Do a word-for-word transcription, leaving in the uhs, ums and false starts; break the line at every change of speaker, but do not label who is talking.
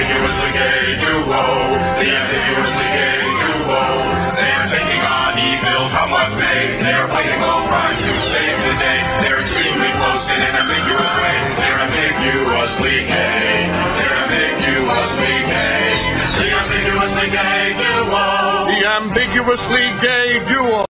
ambiguously gay duo. The ambiguously gay duo. They are taking on evil, come what may. They are fighting all crime to save the day. They're extremely close in an ambiguous way. They're ambiguously gay. They're ambiguously gay. The ambiguously gay duo.
The ambiguously gay duo.